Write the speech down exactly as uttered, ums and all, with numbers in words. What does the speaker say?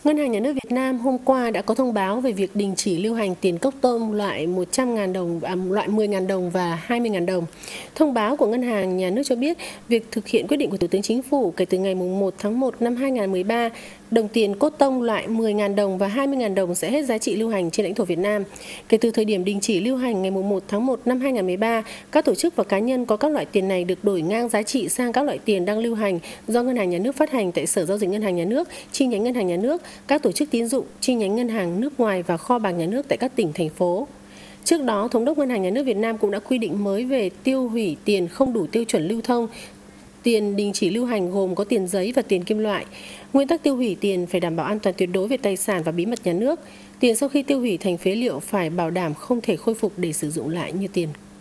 Ngân hàng Nhà nước Việt Nam hôm qua đã có thông báo về việc đình chỉ lưu hành tiền cốc tông loại một trăm nghìn đồng, à, loại mười nghìn đồng và hai mươi nghìn đồng. Thông báo của Ngân hàng Nhà nước cho biết, việc thực hiện quyết định của Thủ tướng Chính phủ kể từ ngày mùng một tháng một năm hai nghìn không trăm mười ba, đồng tiền cốt tông loại mười nghìn đồng và hai mươi nghìn đồng sẽ hết giá trị lưu hành trên lãnh thổ Việt Nam. Kể từ thời điểm đình chỉ lưu hành ngày mùng một tháng một năm hai nghìn không trăm mười ba, các tổ chức và cá nhân có các loại tiền này được đổi ngang giá trị sang các loại tiền đang lưu hành do Ngân hàng Nhà nước phát hành tại Sở Giao dịch Ngân hàng Nhà nước, chi nhánh Ngân hàng Nhà nước, các tổ chức tín dụng, chi nhánh ngân hàng nước ngoài và kho bạc nhà nước tại các tỉnh, thành phố. Trước đó, Thống đốc Ngân hàng Nhà nước Việt Nam cũng đã quy định mới về tiêu hủy tiền không đủ tiêu chuẩn lưu thông. Tiền đình chỉ lưu hành gồm có tiền giấy và tiền kim loại. Nguyên tắc tiêu hủy tiền phải đảm bảo an toàn tuyệt đối về tài sản và bí mật nhà nước. Tiền sau khi tiêu hủy thành phế liệu phải bảo đảm không thể khôi phục để sử dụng lại như tiền